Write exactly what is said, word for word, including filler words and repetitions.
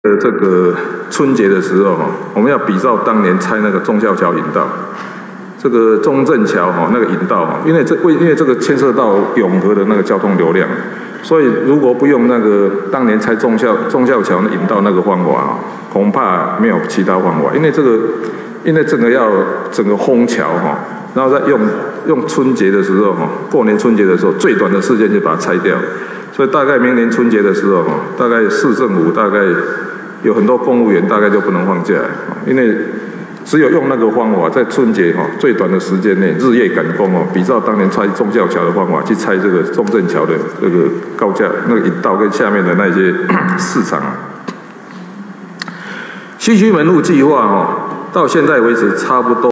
呃，这个春节的时候哈，我们要比照当年拆那个忠孝桥引道，这个中正桥哈那个引道哈，因为这为因为这个牵涉到永和的那个交通流量，所以如果不用那个当年拆忠孝忠孝桥引道那个方法，恐怕没有其他方法，因为这个因为整个要整个封桥哈，然后再用用春节的时候哈，过年春节的时候最短的时间就把它拆掉，所以大概明年春节的时候哈，大概市政府大概。有很多公务员大概就不能放假，因为只有用那个方法，在春节哈最短的时间内日夜赶工哦，比照当年拆忠孝桥的方法去拆这个中正桥的这个高架那个引道跟下面的那些市场。西区门路计划哦，到现在为止差不多。